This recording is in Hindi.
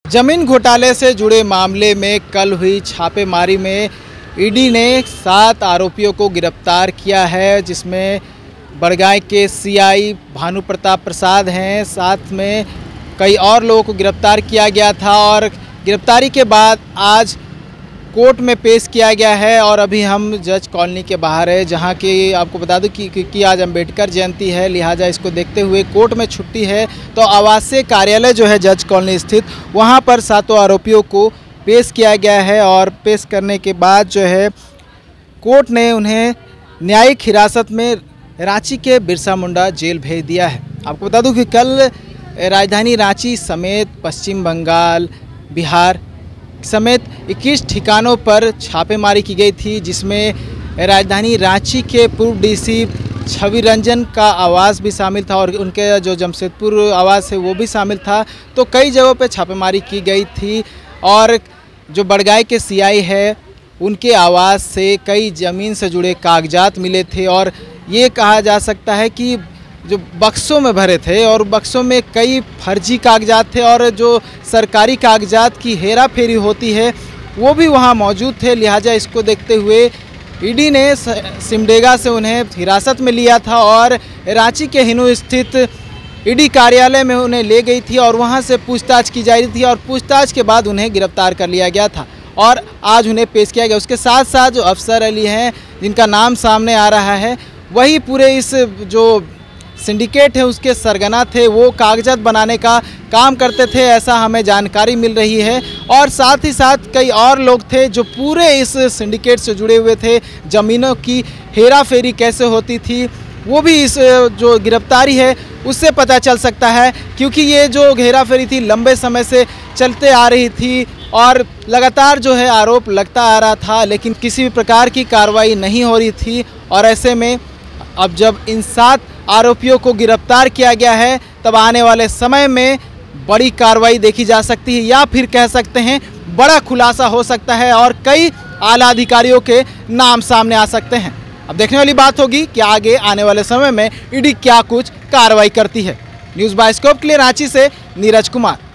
जमीन घोटाले से जुड़े मामले में कल हुई छापेमारी में ईडी ने 7 आरोपियों को गिरफ्तार किया है, जिसमें बड़गांव के सीआई भानु प्रताप प्रसाद हैं। साथ में कई और लोगों को गिरफ्तार किया गया था और गिरफ्तारी के बाद आज कोर्ट में पेश किया गया है। और अभी हम जज कॉलोनी के बाहर है, जहां की आपको बता दूं कि आज अम्बेडकर जयंती है, लिहाजा इसको देखते हुए कोर्ट में छुट्टी है। तो आवासीय कार्यालय जो है जज कॉलोनी स्थित, वहां पर 7 आरोपियों को पेश किया गया है। और पेश करने के बाद जो है कोर्ट ने उन्हें न्यायिक हिरासत में रांची के बिरसा मुंडा जेल भेज दिया है। आपको बता दूं कि कल राजधानी रांची समेत पश्चिम बंगाल, बिहार समेत 21 ठिकानों पर छापेमारी की गई थी, जिसमें राजधानी रांची के पूर्व डीसी छवि रंजन का आवास भी शामिल था और उनके जो जमशेदपुर आवास है वो भी शामिल था। तो कई जगहों पे छापेमारी की गई थी और जो बड़गांव के सीआई है उनके आवास से कई ज़मीन से जुड़े कागजात मिले थे। और ये कहा जा सकता है कि जो बक्सों में भरे थे और बक्सों में कई फर्जी कागजात थे और जो सरकारी कागजात की हेरा फेरी होती है वो भी वहाँ मौजूद थे। लिहाजा इसको देखते हुए ईडी ने सिमडेगा से उन्हें हिरासत में लिया था और रांची के हिनू स्थित ईडी कार्यालय में उन्हें ले गई थी और वहाँ से पूछताछ की जा रही थी। और पूछताछ के बाद उन्हें गिरफ्तार कर लिया गया था और आज उन्हें पेश किया गया। उसके साथ साथ जो अफसर अली हैं, जिनका नाम सामने आ रहा है, वही पूरे इस जो सिंडिकेट है उसके सरगना थे, वो कागजात बनाने का काम करते थे, ऐसा हमें जानकारी मिल रही है। और साथ ही साथ कई और लोग थे जो पूरे इस सिंडिकेट से जुड़े हुए थे। ज़मीनों की हेरा फेरी कैसे होती थी वो भी इस जो गिरफ्तारी है उससे पता चल सकता है, क्योंकि ये जो हेरा फेरी थी लंबे समय से चलते आ रही थी और लगातार जो है आरोप लगता आ रहा था, लेकिन किसी भी प्रकार की कार्रवाई नहीं हो रही थी। और ऐसे में अब जब इन 7 आरोपियों को गिरफ्तार किया गया है, तब आने वाले समय में बड़ी कार्रवाई देखी जा सकती है, या फिर कह सकते हैं बड़ा खुलासा हो सकता है और कई आला अधिकारियों के नाम सामने आ सकते हैं। अब देखने वाली बात होगी कि आगे आने वाले समय में ईडी क्या कुछ कार्रवाई करती है। न्यूज़ बायोस्कोप के लिए रांची से नीरज कुमार।